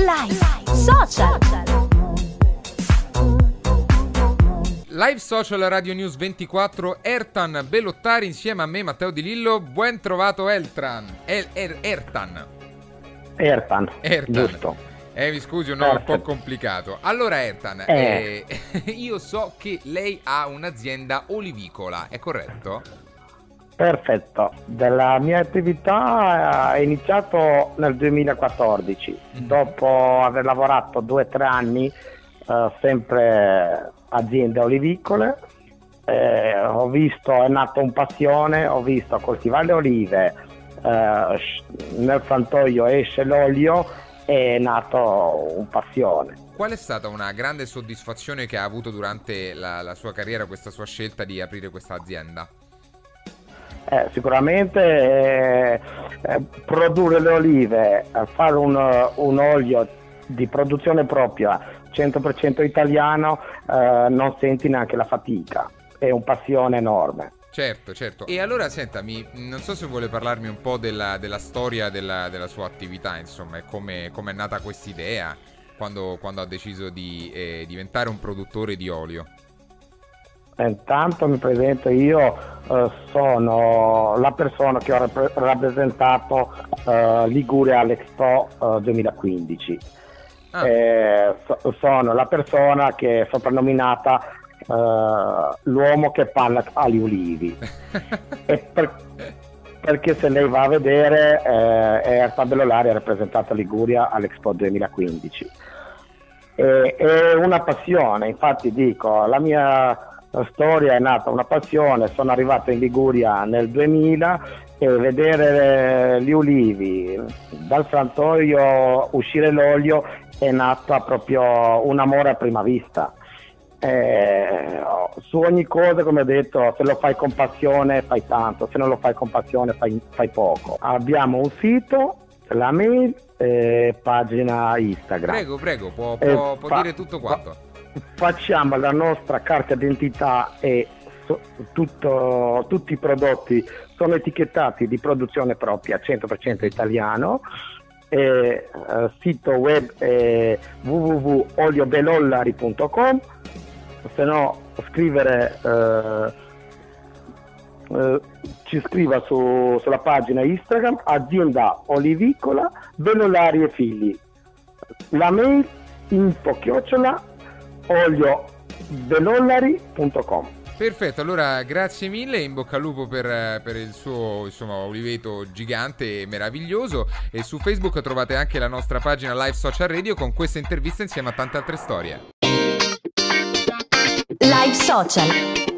Live Social. Live Social Radio News 24, Ertan Bellottari insieme a me, Matteo Di Lillo. Buon trovato Ertan. Ertan, giusto. Mi scusi, no, è un po' complicato. Allora Ertan, io so che lei ha un'azienda olivicola, è corretto? Perfetto, della mia attività è iniziato nel 2014, dopo aver lavorato 2 o 3 anni sempre aziende olivicole. Ho visto, è nato un passione, ho visto coltivare le olive, nel frantoio esce l'olio, è nato un passione. Qual è stata una grande soddisfazione che ha avuto durante la sua carriera, questa sua scelta di aprire questa azienda? Sicuramente produrre le olive, fare un olio di produzione propria 100% italiano, non senti neanche la fatica, è un passione enorme. Certo. E allora sentami, non so se vuole parlarmi un po' della storia della sua attività, insomma, e come è nata quest'idea, quando ha deciso di diventare un produttore di olio. Intanto mi presento, io sono la persona che ho rappresentato Liguria all'Expo 2015. Sono la persona che è soprannominata l'uomo che parla agli ulivi. Perché se lei va a vedere, Ertan Bellottari ha rappresentato Liguria all'Expo 2015. È una passione, infatti dico, la mia storia è nata una passione. Sono arrivato in Liguria nel 2000 e vedere gli ulivi dal frantoio uscire l'olio è nata proprio un amore a prima vista. Su ogni cosa, come ho detto, se lo fai con passione fai tanto, se non lo fai con passione fai poco. Abbiamo un sito, la mail, pagina Instagram. Prego, può dire tutto quanto. Facciamo la nostra carta d'identità e tutti i prodotti sono etichettati di produzione propria 100% italiano. Sito web www.oliobelollari.com, se no scrivere ci scriva sulla pagina Instagram azienda olivicola Bellottari e Figli, la mail info@oliobelollari.com. Perfetto, allora grazie mille, in bocca al lupo per il suo oliveto gigante e meraviglioso, e su Facebook trovate anche la nostra pagina Live Social Radio con questa intervista insieme a tante altre storie. Live Social.